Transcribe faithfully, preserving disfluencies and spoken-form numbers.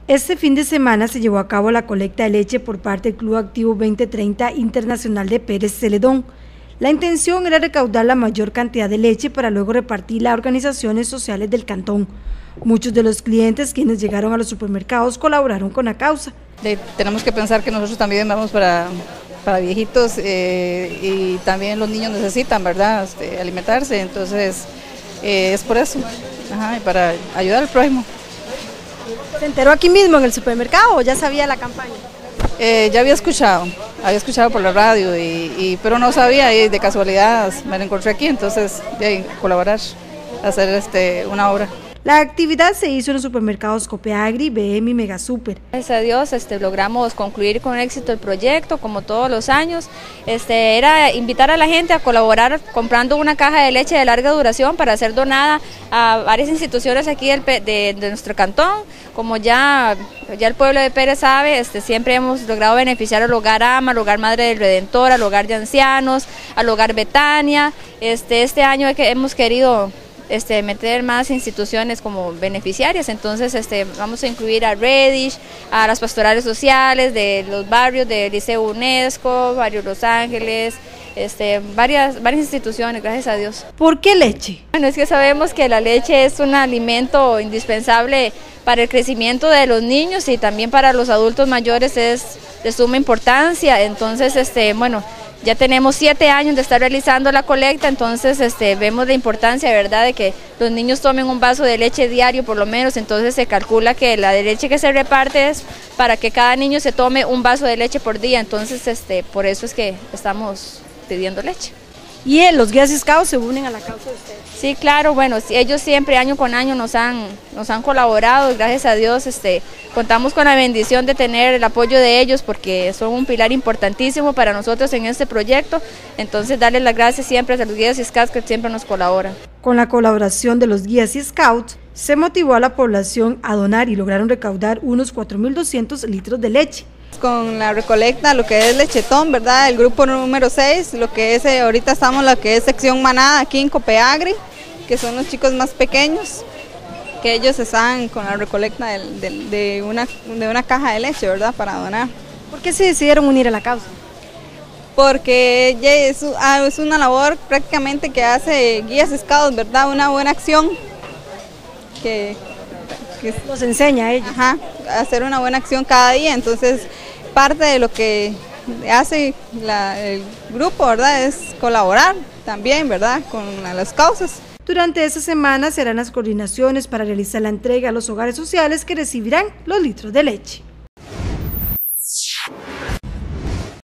Este fin de semana se llevó a cabo la colecta de leche por parte del Club Activo veinte treinta Internacional de Pérez Celedón. La intención era recaudar la mayor cantidad de leche para luego repartirla a organizaciones sociales del cantón. Muchos de los clientes quienes llegaron a los supermercados colaboraron con la causa. De, tenemos que pensar que nosotros también vamos para, para viejitos eh, y también los niños necesitan, ¿verdad?, este, alimentarse, entonces eh, es por eso, ajá, y para ayudar al prójimo. ¿Se enteró aquí mismo en el supermercado o ya sabía la campaña? Eh, ya había escuchado, había escuchado por la radio, y, y, pero no sabía, y de casualidad me la encontré aquí, entonces de colaborar, hacer este, una obra. La actividad se hizo en los supermercados Copeagri, B M y Mega Super. Gracias a Dios este, logramos concluir con éxito el proyecto, como todos los años. Este, era invitar a la gente a colaborar comprando una caja de leche de larga duración para ser donada a varias instituciones aquí del, de, de nuestro cantón. Como ya, ya el pueblo de Pérez sabe, este, siempre hemos logrado beneficiar al Hogar AMA, al Hogar Madre del Redentor, al Hogar de Ancianos, al Hogar Betania. Este, este año hemos querido Este, meter más instituciones como beneficiarias, entonces este, vamos a incluir a Reddish, a las pastorales sociales de los barrios de Liceo UNESCO, Barrio Los Ángeles, este, varias, varias instituciones, gracias a Dios. ¿Por qué leche? Bueno, es que sabemos que la leche es un alimento indispensable para el crecimiento de los niños y también para los adultos mayores es de suma importancia, entonces este, bueno, ya tenemos siete años de estar realizando la colecta, entonces este, vemos la importancia, ¿verdad?, de que los niños tomen un vaso de leche diario por lo menos, entonces se calcula que la de leche que se reparte es para que cada niño se tome un vaso de leche por día, entonces este, por eso es que estamos pidiendo leche. ¿Y eh, los guías y scouts se unen a la causa de ustedes? Sí, claro, bueno, ellos siempre año con año nos han, nos han colaborado, gracias a Dios este, contamos con la bendición de tener el apoyo de ellos porque son un pilar importantísimo para nosotros en este proyecto, entonces darles las gracias siempre a los guías y scouts que siempre nos colaboran. Con la colaboración de los guías y scouts, se motivó a la población a donar y lograron recaudar unos cuatro mil doscientos litros de leche. Con la recolecta, lo que es Lechetón, ¿verdad?, el grupo número seis, lo que es, eh, ahorita estamos lo que es sección manada aquí en Copeagri, que son los chicos más pequeños, que ellos están con la recolecta de, de, de, una, de una caja de leche, ¿verdad?, para donar. ¿Por qué se decidieron unir a la causa? Porque es, es una labor prácticamente que hace Guías Scouts, ¿verdad?, una buena acción que... que nos enseña a ellos. Ajá, hacer una buena acción cada día, entonces parte de lo que hace la, el grupo, ¿verdad?, es colaborar también, ¿verdad?, con las causas. Durante esta semana serán las coordinaciones para realizar la entrega a los hogares sociales que recibirán los litros de leche.